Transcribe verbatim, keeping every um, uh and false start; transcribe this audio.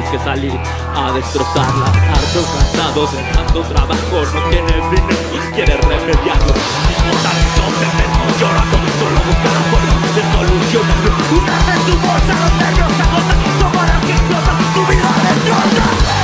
que salir a destrozarla. Harto, cansado de tanto trabajo, no tiene dinero y quiere remediarlo. Mismo llorando, solo busca la forma de solucionarlo. Una vez tu voz a los nervios agota, como la que explota, tu vida destroza.